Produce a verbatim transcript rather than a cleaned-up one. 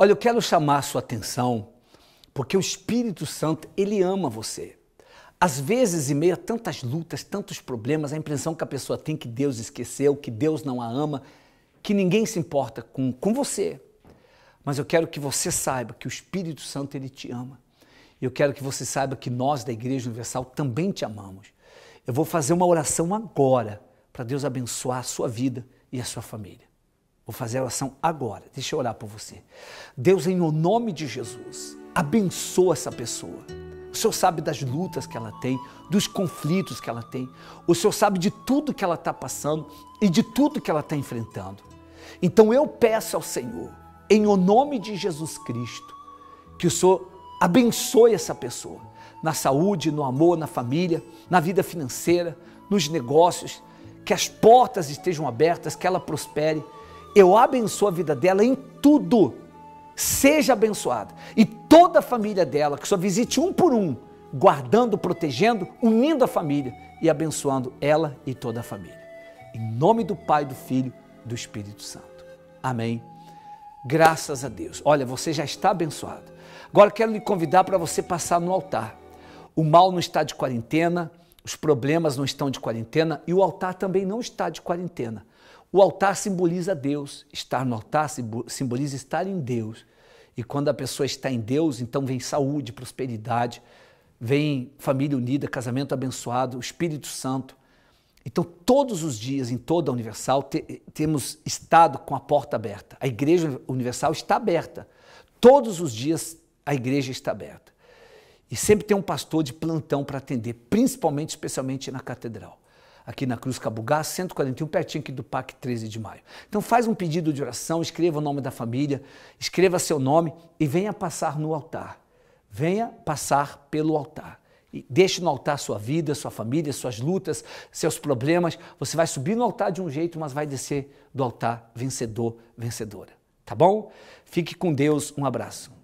Olha, eu quero chamar a sua atenção, porque o Espírito Santo, ele ama você. Às vezes, em meio a tantas lutas, tantos problemas, a impressão que a pessoa tem que Deus esqueceu, que Deus não a ama, que ninguém se importa com, com você. Mas eu quero que você saiba que o Espírito Santo, ele te ama. E eu quero que você saiba que nós da Igreja Universal também te amamos. Eu vou fazer uma oração agora para Deus abençoar a sua vida e a sua família. Vou fazer a oração agora. Deixa eu orar por você. Deus, em nome de Jesus, abençoa essa pessoa. O Senhor sabe das lutas que ela tem, dos conflitos que ela tem. O Senhor sabe de tudo que ela está passando e de tudo que ela está enfrentando. Então eu peço ao Senhor, em nome de Jesus Cristo, que o Senhor abençoe essa pessoa. Na saúde, no amor, na família, na vida financeira, nos negócios. Que as portas estejam abertas, que ela prospere. Eu abençoo a vida dela em tudo. Seja abençoada. E toda a família dela, que só visite um por um, guardando, protegendo, unindo a família e abençoando ela e toda a família. Em nome do Pai, do Filho e do Espírito Santo. Amém. Graças a Deus. Olha, você já está abençoado. Agora quero lhe convidar para você passar no altar. O mal não está de quarentena, os problemas não estão de quarentena e o altar também não está de quarentena. O altar simboliza Deus. Estar no altar simboliza estar em Deus. E quando a pessoa está em Deus, então vem saúde, prosperidade, vem família unida, casamento abençoado, o Espírito Santo. Então todos os dias, em toda a Universal, te, temos estado com a porta aberta. A Igreja Universal está aberta. Todos os dias a igreja está aberta. E sempre tem um pastor de plantão para atender, principalmente, especialmente na Catedral. Aqui na Cruz Cabugá, cento e quarenta e um, pertinho aqui do Parque treze de maio. Então faz um pedido de oração, escreva o nome da família, escreva seu nome e venha passar no altar. Venha passar pelo altar. E deixe no altar sua vida, sua família, suas lutas, seus problemas. Você vai subir no altar de um jeito, mas vai descer do altar vencedor, vencedora. Tá bom? Fique com Deus. Um abraço.